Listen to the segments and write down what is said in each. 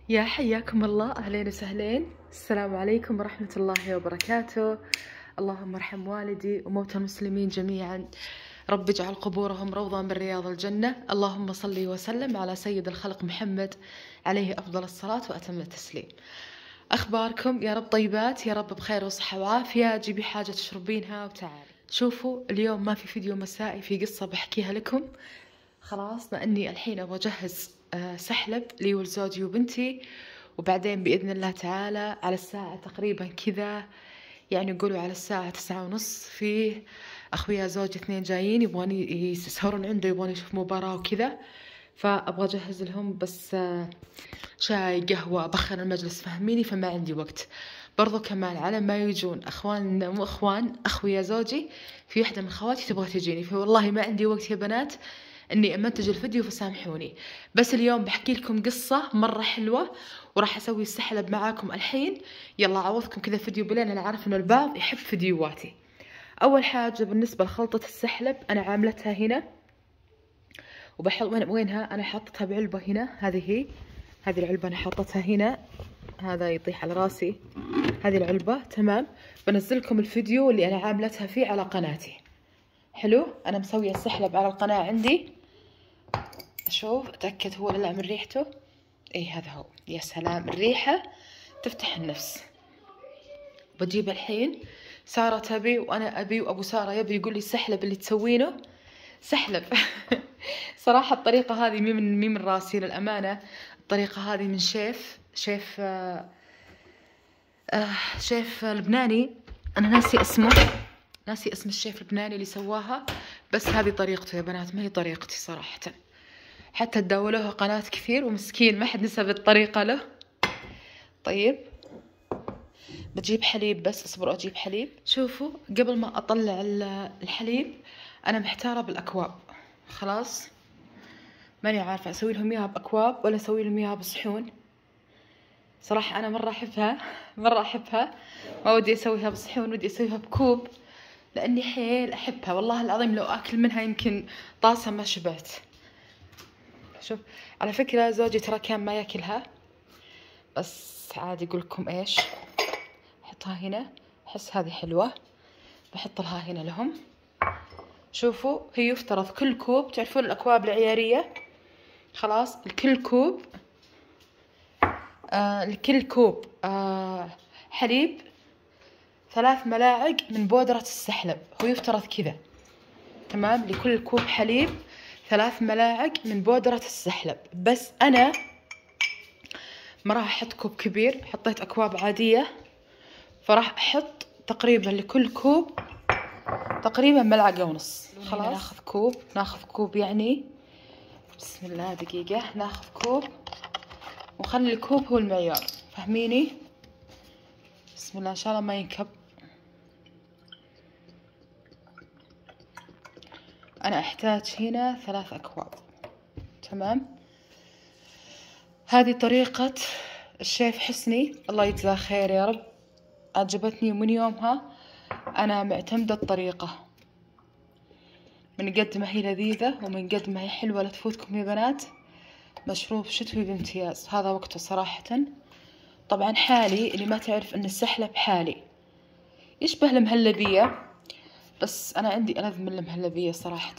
يا حياكم الله، أهلين وسهلين. السلام عليكم ورحمة الله وبركاته. اللهم ارحم والدي وموتى المسلمين جميعا، رب اجعل قبورهم روضة من رياض الجنة. اللهم صل وسلم على سيد الخلق محمد عليه أفضل الصلاة وأتم التسليم. أخباركم يا رب طيبات، يا رب بخير وصحة وعافية. جيبي حاجة تشربينها وتعالي. شوفوا اليوم ما في فيديو مسائي، في قصة بحكيها لكم. خلاص لأني الحين أبغى أجهز سحلب لي ولزوجي وبنتي، وبعدين بإذن الله تعالى على الساعة تقريبا كذا، يعني يقولوا على الساعة 9:30 في أخويا زوجي 2 جايين يبغون يسهرون عنده، يبغون يشوف مباراة وكذا، فأبغى أجهز لهم بس شاي قهوة أبخر المجلس، فهميني، فما عندي وقت. برضو كمان على ما يجون أخوان مو أخوان أخويا زوجي، في واحدة من خواتي تبغى تجيني، فوالله ما عندي وقت يا بنات اني امنتج الفيديو، فسامحوني. بس اليوم بحكي لكم قصة مرة حلوة، وراح اسوي السحلب معاكم الحين. يلا عوضكم كذا فيديو بلين، انا عارف انه البعض يحب فيديوهاتي. اول حاجة بالنسبة لخلطة السحلب انا عاملتها هنا، وبحط وينها، انا حاطتها بعلبة هنا. هذه العلبة انا حاطتها هنا، هذا يطيح على راسي. هذه العلبة تمام. بنزلكم الفيديو اللي انا عاملتها فيه على قناتي. حلو، انا مسوية السحلب على القناة عندي. اشوف اتاكد هو ولا لا من ريحته. اي هذا هو، يا سلام الريحه تفتح النفس. بجيب الحين، ساره تبي وانا ابي وابو ساره يبي، يقول لي السحلب اللي تسوينه سحلب. صراحه الطريقه هذه مي من راسي للامانه. الطريقه هذه من شيف لبناني، انا ناسي اسم الشيف اللبناني اللي سواها، بس هذه طريقته يا بنات، ما هي طريقتي صراحه. حتى تداولوها قناة كثير ومسكين ما حد نسب الطريقة له. طيب بجيب حليب، بس اصبروا اجيب حليب. شوفوا قبل ما اطلع الحليب انا محتارة بالاكواب. خلاص ماني عارفة اسوي لهم اياها باكواب ولا اسوي لهم اياها بصحون. صراحة انا مرة احبها، ما ودي اسويها بصحون، ودي اسويها بكوب، لاني حيل احبها والله العظيم. لو اكل منها يمكن طاسة ما شبعت. شوف على فكرة زوجي ترى كان ما ياكلها، بس عادي يقول لكم ايش، احطها هنا، احس هذه حلوة، بحط لها هنا لهم. شوفوا هي يفترض كل كوب، تعرفون الاكواب العيارية، خلاص لكل كوب حليب 3 ملاعق من بودرة السحلب. هو يفترض كذا تمام، لكل كوب حليب 3 ملاعق من بودرة السحلب. بس أنا ما راح أحط كوب كبير، حطيت أكواب عادية، فراح أحط تقريبا لكل كوب تقريبا 1.5 ملعقة. خلاص ناخذ كوب يعني، بسم الله دقيقة، ناخذ كوب وخلي الكوب هو المعيار، فهميني؟ بسم الله إن شاء الله ما ينكب. أنا أحتاج هنا 3 أكواب تمام. هذه طريقة الشيف حسني، الله يجزاه خير يا رب، عجبتني ومن يومها أنا معتمدة الطريقة. من قد ما هي لذيذة ومن قد ما هي حلوة، لا تفوتكم يا بنات. مشروب شتوي بامتياز، هذا وقته صراحة. طبعا حالي، اللي ما تعرف أن السحلب حالي يشبه المهلبية، بس أنا عندي ألذ من المهلبية صراحة.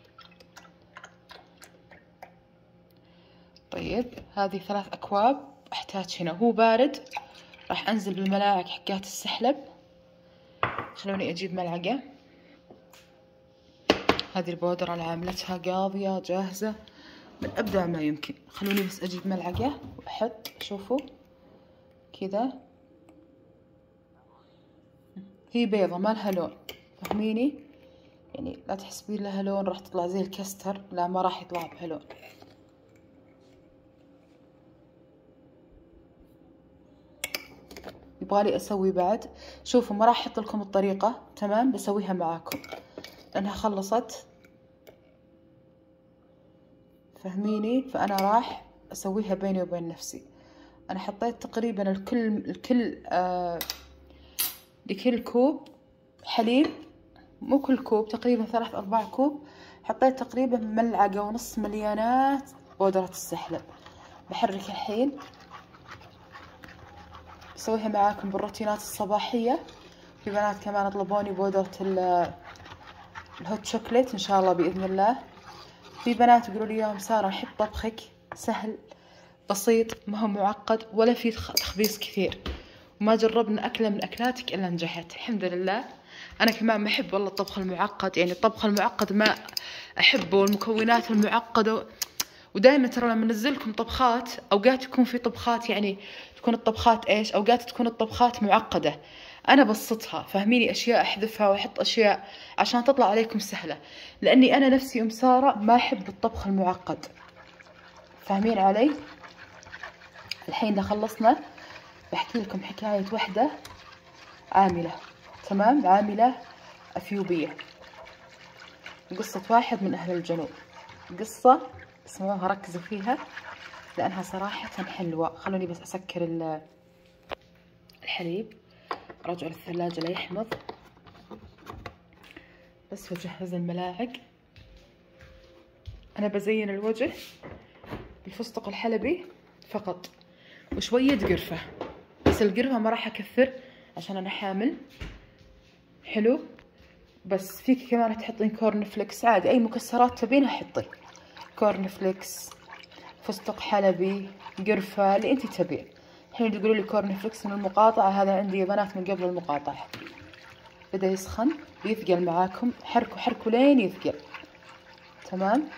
طيب هذه 3 أكواب أحتاج هنا، هو بارد راح أنزل بالملاعق حقات السحلب. خلوني أجيب ملعقة. هذه البودرة اللي عاملتها قاضية جاهزة من أبدع ما يمكن. خلوني بس أجيب ملعقة وأحط، شوفوا كذا، هي بيضة ما لها لون، فهميني؟ يعني لا تحسبين لها لون راح تطلع زي الكستر، لا ما راح يطلع بها لون. يبغالي أسوي بعد، شوفوا ما راح أحط لكم الطريقة تمام، بسويها معاكم لأنها خلصت، فهميني؟ فأنا راح أسويها بيني وبين نفسي. أنا حطيت تقريبا لكل كوب حليب، مو كل كوب، تقريبا 3-4 كوب، حطيت تقريبا 1.5 ملعقة مليانات بودرة السحلب. بحرك الحين بسويها معاكم بالروتينات الصباحية. في بنات كمان طلبوني بودرة الهوت شوكليت إن شاء الله بإذن الله. في بنات يقولوا لي يا أم سارة نحب طبخك سهل بسيط ما هو معقد ولا في تخبيص كثير، وما جربنا أكلة من أكلاتك إلا نجحت الحمد لله. أنا كمان ما أحب والله الطبخ المعقد، يعني الطبخ المعقد ما أحبه والمكونات المعقدة. ودائما ترى لما ننزلكم طبخات أوقات يكون في طبخات يعني تكون الطبخات إيش، أوقات تكون الطبخات معقدة أنا بسطها فهميني، أشياء أحذفها وأحط أشياء عشان تطلع عليكم سهلة، لأني أنا نفسي أم سارة ما أحب الطبخ المعقد، فاهمين علي؟ الحين إذا خلصنا بحكي لكم حكاية وحدة عاملة، تمام، عاملة أثيوبية، قصة واحد من أهل الجنوب، قصة اسمعوها ركزوا فيها لأنها صراحة حلوة. خلوني بس أسكر الحليب، رجع للثلاجة ليحمض، بس بجهز الملاعق. أنا بزين الوجه بالفستق الحلبي فقط وشوية قرفة، بس القرفة ما راح أكثر عشان أنا حامل. حلو، بس فيك كمان تحطين كورن فليكس عادي، أي مكسرات تبينها حطي، كورن فليكس، فستق حلبي، قرفة، اللي أنت تبين. الحين تقولوا لي كورن فليكس من المقاطعة، هذا عندي يا بنات من قبل المقاطعة. بدأ يسخن بيثقل معاكم، حركوا حركوا لين يثقل، تمام.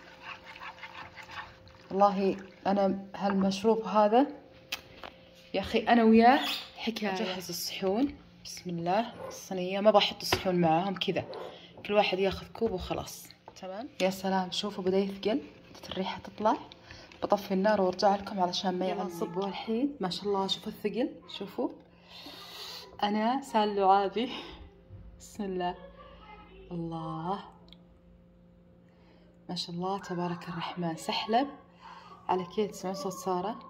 والله أنا هالمشروب هذا يا أخي أنا وياه حكاية. أجهز الصحون، بسم الله، الصينية ما بحط الصحون معاهم كذا، كل واحد ياخذ كوب وخلاص، تمام. يا سلام شوفوا بدأ يثقل، بدت الريحة تطلع. بطفي النار وارجع لكم علشان ما يلا نصبه الحين. ما شاء الله شوفوا الثقل، شوفوا أنا سال لعابي بسم الله، الله ما شاء الله تبارك الرحمن. سحلب على كيف تسمعون صوت سارة،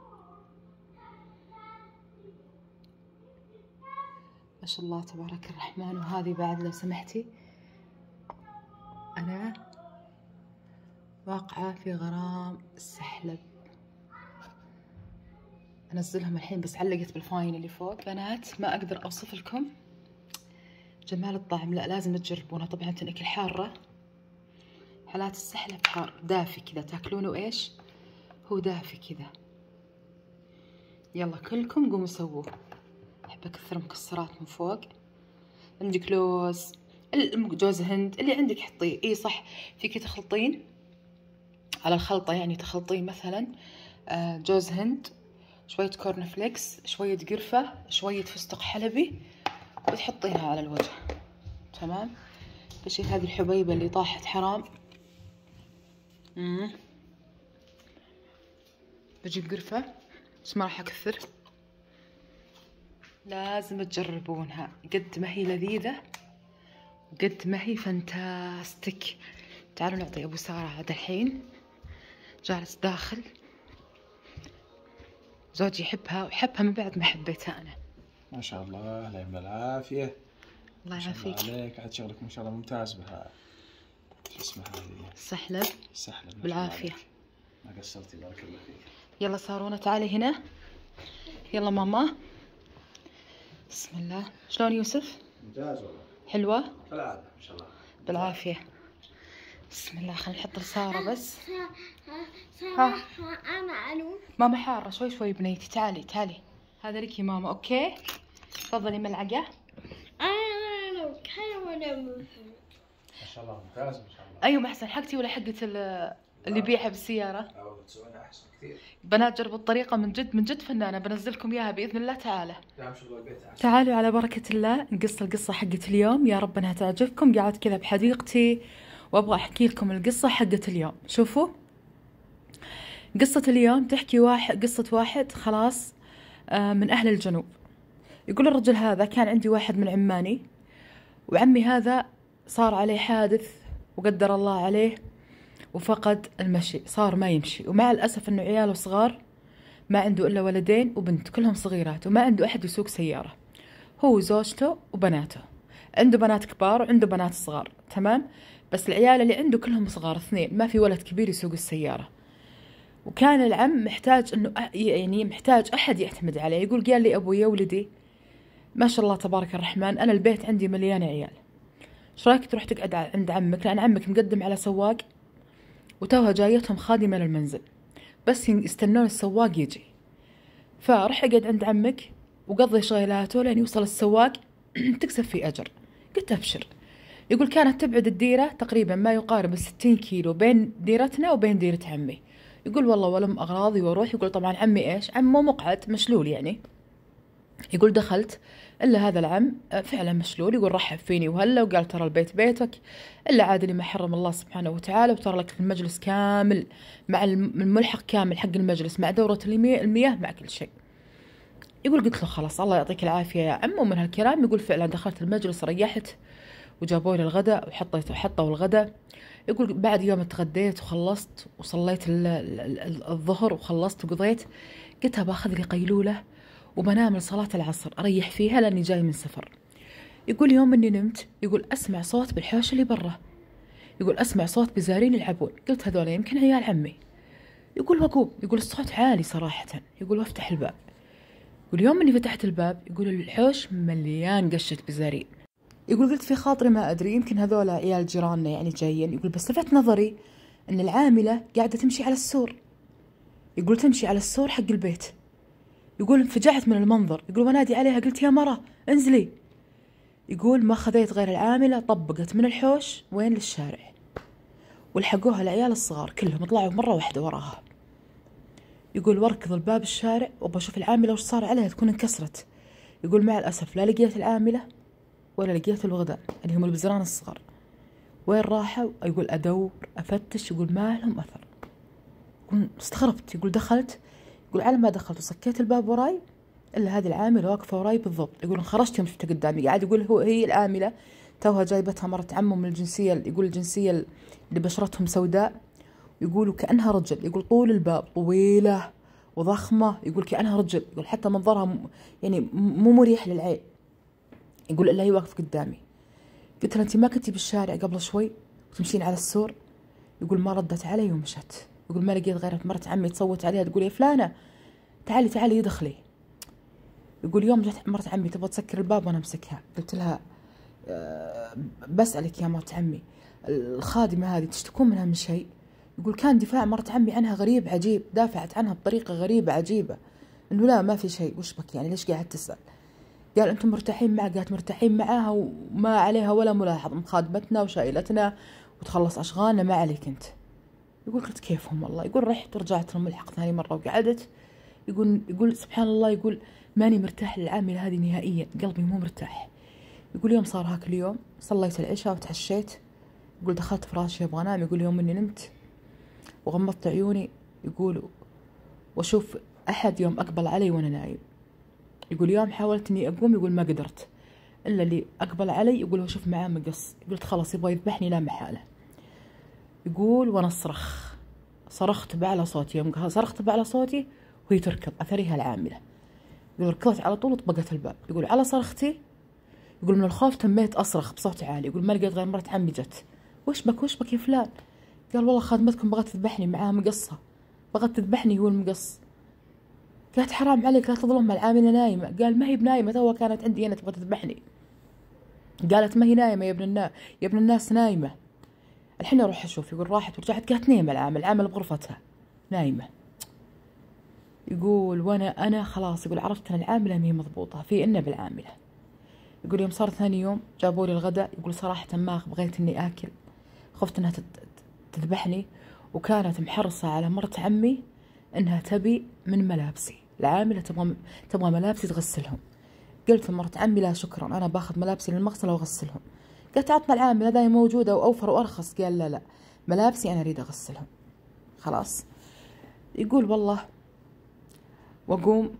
ما شاء الله تبارك الرحمن. وهذه بعد لو سمحتي أنا واقعة في غرام السحلب، أنزلهم الحين بس علقت بالفاين اللي فوق. بنات ما أقدر أوصف لكم جمال الطعم، لا لازم تجربونه. طبعا تنأكل حارة، حالات السحلب حار دافي كذا تاكلونه إيش هو دافي كذا. يلا كلكم قوموا سووه. أحب أكثر مكسرات من فوق، عندك لوز، جوز هند اللي عندك حطيه. اي صح، فيك تخلطين على الخلطة، يعني تخلطين مثلا جوز هند، شوية كورن فليكس، شوية قرفة، شوية فستق حلبي، وتحطينها على الوجه، تمام. بشيل هذه الحبيبة اللي طاحت حرام. بجيب قرفة بس ما راح أكثر، لازم تجربونها، قد ما هي لذيذة وقد ما هي فانتاستيك. تعالوا نعطي أبو سارة عاد الحين جالس داخل، زوجي يحبها ويحبها من بعد ما حبيتها أنا. ما شاء الله، الله يعطيك العافية. الله يعافيك. الله عليك، عاد شغلك ما شاء الله ممتاز بها. شو اسمها هذه؟ السحلب. السحلب بالعافية. ما قصرتي، بارك الله فيك. يلا سارونا تعالي هنا، يلا ماما. بسم الله. شلون يوسف؟ ممتاز والله. حلوة؟ بالعافية ما شاء الله. بالعافية. بسم الله. خلينا نحط لسارة بس. ها أنا ماما حارة شوي شوي بنيتي، تعالي تعالي. هذا لك يا ماما، أوكي؟ تفضلي ملعقة. أنا ما شاء الله ممتاز ما شاء الله. أيوة أحسن، حقتي ولا حقة اللي يبيعها بالسيارة؟ تسوينها أحسن كثير. بنات جربوا الطريقة من جد من جد فنانة، بنزلكم إياها بإذن الله تعالى. دام شغل البيت أحسن. تعالوا على بركة الله نقص القصة حقت اليوم، يا رب انها تعجبكم. قاعد كذا بحديقتي وابغى احكي لكم القصة حقت اليوم. شوفوا قصة اليوم تحكي قصة واحد خلاص من اهل الجنوب. يقول الرجل هذا كان عندي واحد من عماني، وعمي هذا صار عليه حادث وقدر الله عليه وفقد المشي، صار ما يمشي، ومع الأسف انه عياله صغار، ما عنده إلا ولدين وبنت كلهم صغيرات، وما عنده أحد يسوق سيارة، هو وزوجته وبناته. عنده بنات كبار وعنده بنات صغار، تمام، بس العيال اللي عنده كلهم صغار، 2، ما في ولد كبير يسوق السيارة. وكان العم محتاج انه يعني محتاج احد يعتمد عليه. يقول قال لي ابوي يا ولدي ما شاء الله تبارك الرحمن انا البيت عندي مليان عيال، ايش رايك تروح تقعد عند عمك، لان عمك مقدم على سواق وتوها جايتهم خادمة للمنزل بس يستنون السواق يجي، فروح اقعد عند عمك وقضي شغلاته لين يوصل السواق تكسب فيه اجر. قلت ابشر. يقول كانت تبعد الديرة تقريبا ما يقارب 60 كيلو بين ديرتنا وبين ديرة عمي. يقول والله ولم أغراضي وأروح. يقول طبعا عمي إيش، عمه مقعد مشلول يعني. يقول دخلت إلا هذا العم فعلا مشلول. يقول رحب فيني وهلا وقال ترى البيت بيتك إلا عاد اللي ما حرم الله سبحانه وتعالى، وترى لك المجلس كامل مع الملحق كامل حق المجلس مع دورة المياه مع كل شيء. يقول قلت له خلاص الله يعطيك العافية يا عم. ومن هالكلام يقول فعلا دخلت المجلس ريحت وجابوا لي الغداء وحطوا الغداء. يقول بعد يوم تغديت وخلصت وصليت الظهر وخلصت وقضيت، قلت باخذ لي قيلولة وبنام لصلاة العصر أريح فيها لأني جاي من سفر. يقول يوم إني نمت يقول أسمع صوت بالحوش اللي برا، يقول أسمع صوت بزارين يلعبون. قلت هذول يمكن عيال عمي. يقول وقوم، يقول الصوت عالي صراحة. يقول وافتح الباب. يقول يوم إني فتحت الباب يقول الحوش مليان قشة بزارين. يقول قلت في خاطري ما أدري يمكن هذول عيال جيراننا يعني جايين. يقول بس لفت نظري أن العاملة قاعدة تمشي على السور. يقول تمشي على السور حق البيت. يقول انفجعت من المنظر. يقول ونادي عليها قلت يا مرة انزلي. يقول ما خذيت غير العاملة طبقت من الحوش وين للشارع، والحقوها العيال الصغار كلهم طلعوا مرة واحدة وراها. يقول واركض الباب الشارع وبشوف العاملة وش صار عليها تكون انكسرت. يقول مع الأسف لا لقيت العاملة ولا لقيت الغداء اللي هم البزران الصغار وين راحوا. يقول أدور أفتش يقول ما لهم أثر. يقول استغربت. يقول دخلت، يقول على ما دخلت وسكيت الباب وراي إلا هذه العاملة واقفة وراي بالضبط. يقول خرجت يوم شفتها قدامي قاعد. يقول هي العاملة توها جايبتها مرة عمه من الجنسية، يقول الجنسية اللي بشرتهم سوداء. يقول كأنها رجل. يقول طول الباب طويلة وضخمة. يقول كأنها رجل. يقول حتى منظرها يعني مو مريح للعين. يقول إلا هي واقف قدامي. قلت لها أنت ما كنتي بالشارع قبل شوي وتمشين على السور؟ يقول ما ردت علي ومشت. يقول ما لقيت غير مرت عمي تصوت عليها تقول يا فلانة تعالي يدخلي. يقول يوم جت مرت عمي تبغى تسكر الباب وأنا أمسكها. قلت لها بسألك يا مرت عمي الخادمة هذه تشتكون منها من شيء؟ يقول كان دفاع مرت عمي عنها غريب عجيب، دافعت عنها بطريقة غريبة عجيبة إنه لا ما في شيء. وش بك يعني ليش قاعد تسأل؟ قال أنتم مرتاحين معها؟ قالت مرتاحين معاها وما عليها ولا ملاحظ، مخادمتنا وشايلتنا وتخلص أشغالنا ما عليك أنت. يقول قلت كيفهم والله. يقول رحت ورجعت للملحق ثاني مرة وقعدت. يقول سبحان الله يقول ماني مرتاح للعاملة هذه نهائيا، قلبي مو مرتاح. يقول يوم صار هاك اليوم صليت العشاء وتعشيت. يقول دخلت فراشي أبغى أنام. يقول يوم إني نمت وغمضت عيوني يقول وأشوف أحد يوم أقبل علي وأنا نايم. يقول يوم حاولت إني أقوم يقول ما قدرت إلا اللي أقبل علي يقول وأشوف معاه مقص. قلت خلاص يبغى يذبحني لا محالة. يقول وأنا صرخت بأعلى صوتي. يوم صرخت بأعلى صوتي وهي تركض أثريها العاملة. يقول ركضت على طول وطبقت الباب. يقول على صرختي يقول من الخوف تميت أصرخ بصوت عالي. يقول ما لقيت غير مرت عمي جت. وش بك يا فلان؟ قال والله خادمتكم بغت تذبحني معاها مقصة، بغت تذبحني هو المقص. قالت حرام عليك لا تظلمها العاملة نايمة. قال ما هي بنايمة توها كانت عندي أنا تبغى تذبحني. قالت ما هي نايمة يا ابن الناس نايمة. الحين أروح أشوف. يقول راحت ورجعت قالت نايمة العامل بغرفتها نايمة. يقول وأنا خلاص يقول عرفت أن العاملة ما هي مضبوطة في إنه بالعاملة. يقول يوم صار ثاني يوم جابوا لي الغداء. يقول صراحة ما بغيت إني آكل، خفت إنها تذبحني، وكانت محرصة على مرت عمي إنها تبي من ملابسي. العاملة تبغى ملابسي تغسلهم. قلت لمرت عمي لا شكرا أنا باخذ ملابسي للمغسلة وأغسلهم. قالت عطنا العاملة هذه موجودة وأوفر وأرخص. قال لا ملابسي أنا أريد أغسلهم خلاص. يقول والله وأقوم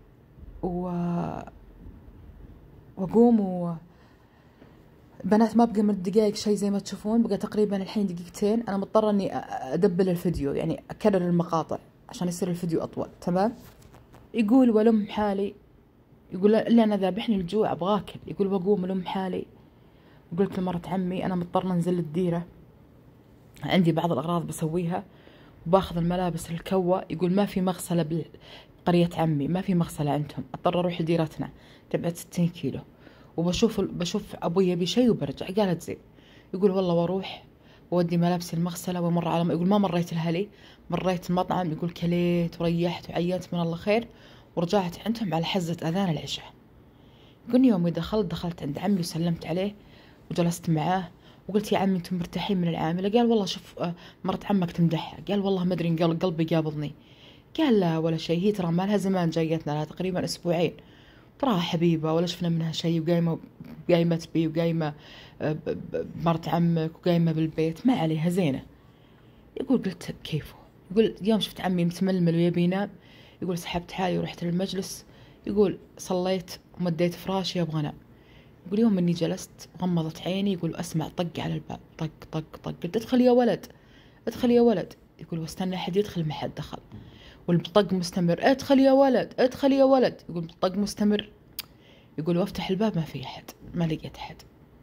بنات ما بقى من دقائق شيء زي ما تشوفون، بقى تقريبا الحين دقيقتين. أنا مضطرة إني أدبل الفيديو يعني أكرر المقاطع عشان يصير الفيديو أطول. تمام. يقول ولم حالي. يقول إلا أنا ذابحني الجوع أبغى أكل. يقول وأقوم ولم حالي. قلت لمرت عمي أنا مضطرة أنزل الديرة عندي بعض الأغراض بسويها وباخذ الملابس الكوة. يقول ما في مغسلة بقرية عمي، ما في مغسلة عندهم، اضطر اروح لديرتنا تبعد 60 كيلو، وبشوف ابوي يبي شيء وبرجع. قالت زين. يقول والله واروح وودي ملابسي المغسلة ومر على يقول ما مريت الهلي، مريت المطعم. يقول كليت وريحت وعينت من الله خير، ورجعت عندهم على حزة اذان العشاء. يقول يومي دخلت عند عمي وسلمت عليه وجلست معاه وقلت يا عمي انتم مرتاحين من العاملة؟ قال والله شوف مرت عمك تمدحها. قال والله ما ادري قلبي قابضني. قال لا ولا شيء، هي ترى ما لها زمان جايتنا، لها تقريبا اسبوعين، تراها حبيبة ولا شفنا منها شيء، وقايمة تبي وقايمة مرت عمك وقايمة بالبيت، ما عليها زينة. يقول قلت كيفه. يقول يوم شفت عمي متململ ويبي ينام، يقول سحبت حالي ورحت للمجلس. يقول صليت ومديت فراشي ابغى انام. يقول يوم اني جلست غمضت عيني، يقول اسمع طق على الباب، طق طق طق. قلت ادخل يا ولد، ادخل يا ولد. يقول واستنى احد يدخل، ما حد دخل، والطق مستمر، ادخل يا ولد، ادخل يا ولد. يقول الطق مستمر. يقول وافتح الباب ما في احد، ما لقيت احد.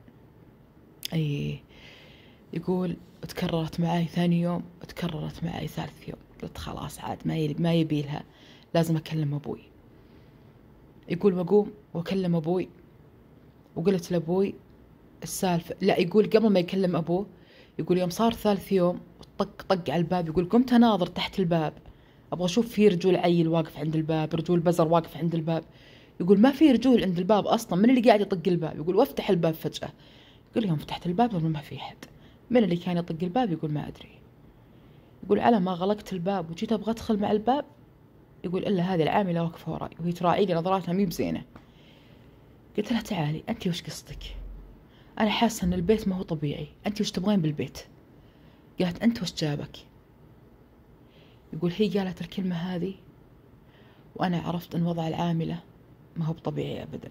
اي. يقول تكررت معي ثاني يوم، تكررت معي ثالث يوم. قلت خلاص عاد ما يبي لها، لازم اكلم ابوي. يقول بقوم واكلم ابوي، وقلت لابوي السالفة. لا، يقول قبل ما يكلم ابوه، يقول يوم صار ثالث يوم طق على الباب. يقول قمت اناظر تحت الباب ابغى اشوف في رجول عيل واقف عند الباب، رجول بزر واقف عند الباب. يقول ما في رجول عند الباب اصلا، من اللي قاعد يطق الباب؟ يقول وافتح الباب فجأة. يقول يوم فتحت الباب ما في احد. من اللي كان يطق الباب؟ يقول ما ادري. يقول على ما غلقت الباب وجيت ابغى ادخل مع الباب، يقول الا هذه العاملة واقفة وراي وهي تراعيني نظراتها مي بزينة. قلت لها تعالي انت وش قصتك؟ انا حاسة ان البيت ما هو طبيعي، انت وش تبغين بالبيت؟ قالت انت وش جابك؟ يقول هي قالت الكلمة هذه وانا عرفت ان وضع العاملة ما هو بطبيعي ابدا.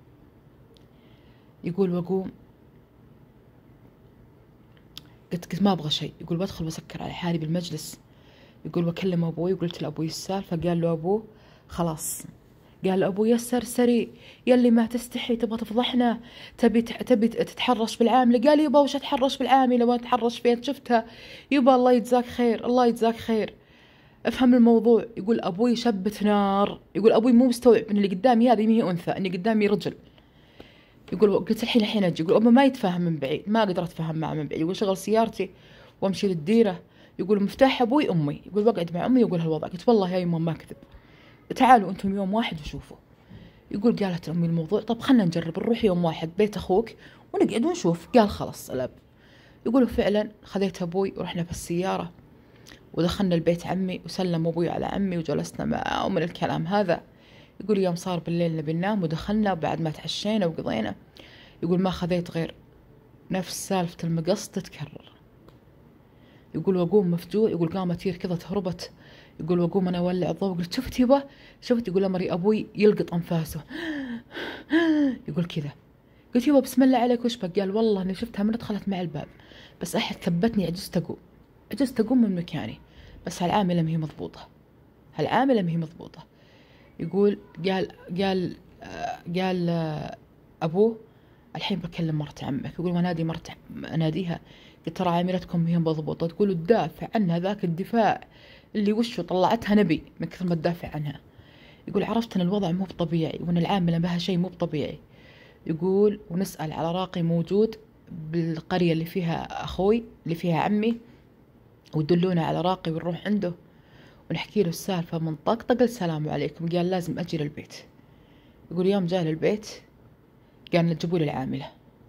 يقول وقوم قلت ما ابغى شيء. يقول بدخل بسكر على حالي بالمجلس. يقول بكلم ابوي وقلت لابوي السالفة. قال له ابوه خلاص، قال لأبوي يا السرسري يلي ما تستحي تبغى تفضحنا، تبي تتحرش بالعاملة. قال يبا وش اتحرش بالعاملة؟ ما اتحرش فين شفتها؟ يبا الله يجزاك خير، الله يجزاك خير، افهم الموضوع. يقول ابوي شبت نار. يقول ابوي مو مستوعب ان اللي قدامي هذه ما هي انثى، اني قدامي رجل. يقول قلت الحين اجي. يقول ابا ما يتفاهم من بعيد، ما اقدر اتفاهم معه من بعيد. يقول شغل سيارتي وامشي للديره. يقول مفتاح ابوي امي. يقول بقعد مع امي يقول هالوضع. قلت والله يا يمه ما كذب، تعالوا انتم يوم واحد وشوفوا. يقول قالت امي الموضوع طب خلنا نجرب نروح يوم واحد بيت اخوك ونقعد ونشوف. قال خلاص الاب. يقولوا فعلا خذيت ابوي ورحنا بالسياره ودخلنا البيت عمي وسلم ابوي على عمي وجلسنا معه ومن الكلام هذا. يقول يوم صار بالليل نبي ننام ودخلنا بعد ما تعشينا وقضينا. يقول ما خذيت غير نفس سالفة المقص تتكرر. يقول وقوم مفجوع. يقول قامت هي كذا تهربت. يقول وقوم انا اولع الضوء. قلت شفت يبا شفت؟ يقول امري ابوي يلقط انفاسه يقول كذا. قلت يبا بسم الله عليك وش بك؟ قال والله اني شفتها من دخلت مع الباب بس احد ثبتني، عجزت اقوم من مكاني، بس هالعاملة ما هي مضبوطة، هالعاملة ما هي مضبوطة. يقول قال قال ابوه الحين بكلم مرت عمك. يقول ونادي اناديها. قلت ترى عاملتكم هي مضبوطة. تقول تدافع عنها ذاك الدفاع اللي وشه طلعتها نبي من كثر ما تدافع عنها. يقول عرفت ان الوضع مو طبيعي وان العاملة بها شيء مو طبيعي. يقول ونسأل على راقي موجود بالقرية اللي فيها اخوي اللي فيها عمي ويدلونا على راقي ونروح عنده ونحكي له السالفة من طقطق السلام عليكم. قال لازم اجي للبيت. يقول يوم جاء للبيت قال تجيبوا لي العاملة.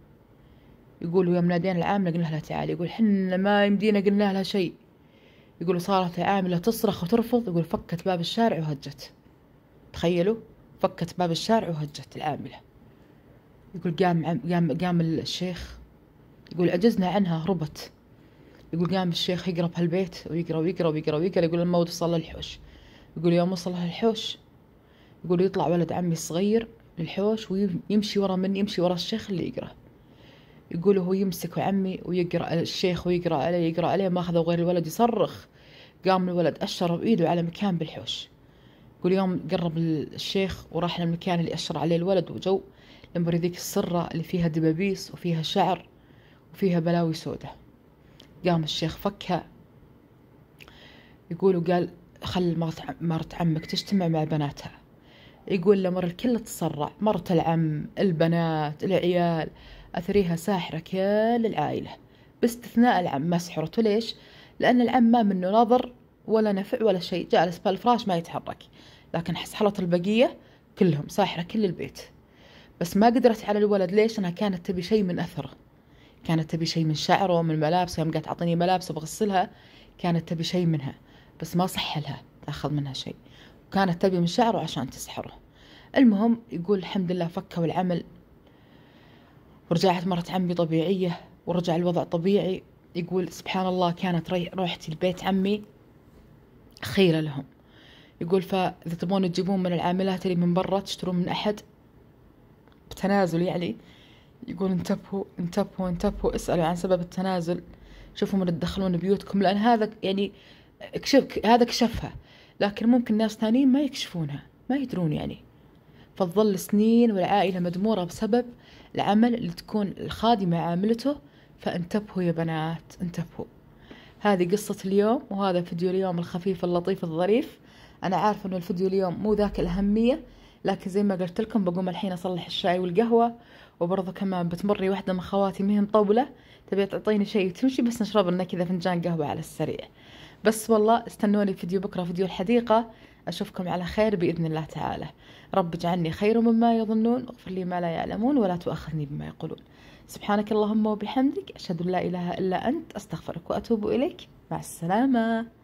يقول يوم نادينا العاملة قلنا لها تعالي. يقول حنا ما يمدينا قلنا لها شيء. يقول صارت العاملة تصرخ وترفض. يقول فكت باب الشارع وهجت. تخيلوا فكت باب الشارع وهجت العاملة. يقول قام الشيخ. يقول عجزنا عنها هربت. يقول قام الشيخ يقرا بهالبيت ويقرا ويقرا ويقرا ويقرا. يقول لما وصل للحوش. يقول يوم وصل للحوش يقول يطلع ولد عمي الصغير للحوش ويمشي ورا مني، يمشي ورا الشيخ اللي يقرا. يقول هو يمسك عمي ويقرا الشيخ ويقرا عليه يقرا عليه، ما اخذه غير الولد يصرخ. قام الولد اشر بايده على مكان بالحوش. يقول يوم قرب الشيخ وراح للمكان اللي اشر عليه الولد وجو لما ذيك السره اللي فيها دبابيس وفيها شعر وفيها بلاوي سودة. قام الشيخ فكها يقول وقال خل مرت عمك تجتمع مع بناتها. يقول لمر الكل تسرع، مرت العم، البنات، العيال، أثريها ساحرة كل العائلة باستثناء العم ما سحرته. ليش؟ لأن العم ما منه نظر ولا نفع ولا شيء، جالس بالفراش ما يتحرك، لكن حسحرت البقية كلهم ساحرة كل البيت. بس ما قدرت على الولد. ليش؟ أنها كانت تبي شيء من أثره، كانت تبي شيء من شعره ومن ملابسه. يوم قالت أعطيني ملابسه بغسلها كانت تبي شيء منها، بس ما صح لها تاخذ منها شيء، وكانت تبي من شعره عشان تسحره. المهم يقول الحمد لله فكوا العمل ورجعت مرت عمي طبيعية ورجع الوضع طبيعي. يقول سبحان الله كانت روحتي لبيت عمي خيرة لهم. يقول فإذا تبون تجيبون من العاملات اللي من برا تشترون من أحد بتنازل يعني. يقول انتبهوا انتبهوا انتبهوا، اسألوا عن سبب التنازل، شوفوا من تدخلون بيوتكم، لأن هذا يعني هذا كشفها، لكن ممكن ناس ثانيين ما يكشفونها ما يدرون يعني. فتظل سنين والعائلة مدمورة بسبب العمل اللي تكون الخادمة عاملته. فانتبهوا يا بنات انتبهوا. هذه قصة اليوم، وهذا فيديو اليوم الخفيف اللطيف الظريف. أنا عارفة إنه الفيديو اليوم مو ذاك الأهمية، لكن زي ما قلت لكم بقوم الحين أصلح الشاي والقهوة، وبرضه كمان بتمري واحدة من خواتي مهم طولة تبي تعطيني شيء وتمشي، بس نشرب لنا كذا فنجان قهوة على السريع. بس والله استنوني فيديو بكرة، فيديو الحديقة. أشوفكم على خير بإذن الله تعالى. رب اجعلني خير مما يظنون، اغفر لي ما لا يعلمون، ولا تؤاخذني بما يقولون. سبحانك اللهم وبحمدك، أشهد أن لا إله إلا أنت، أستغفرك وأتوب إليك. مع السلامة.